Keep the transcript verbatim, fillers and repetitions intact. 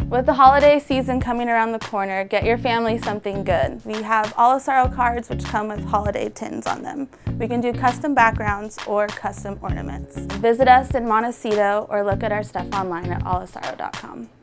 With the holiday season coming around the corner, get your family something good. We have Olisaro cards which come with holiday tins on them. We can do custom backgrounds or custom ornaments. Visit us in Montecito or look at our stuff online at olisaro dot com.